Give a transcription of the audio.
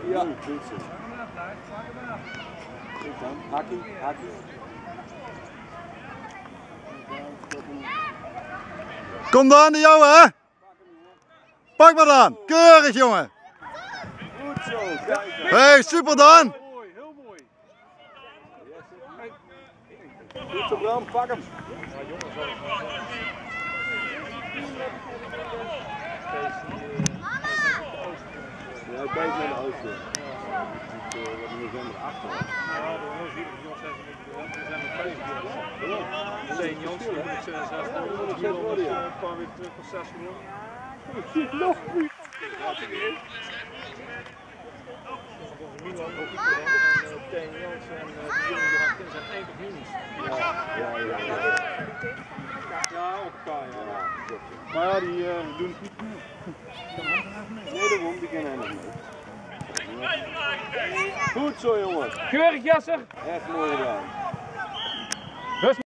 Ja. Goed zo. Goed dan. Hakkie, hakkie. Kom dan, de jongen! Pak maar dan! Keurig, jongen! Goed zo, kijk. Hey, super dan! Mooi, heel mooi. Goed zo, Bram, pak hem. Ja, ik ben met de auto. Wat in november achter. Ja, de jongens zijn nog bezig. Steen Jans, die moet zelfs een paar weken terug van 6 gewonnen. Nog niet. Milan ook en Steen Jans en die jongen die gaan in zijn 1 juni. Ja, ook elkaar, ja. Maar ja, die doen het niet goed. Nee, daarom, die kennen hem nog niet. Goed zo, jongen. Keurig, Jasser! Echt mooi gedaan.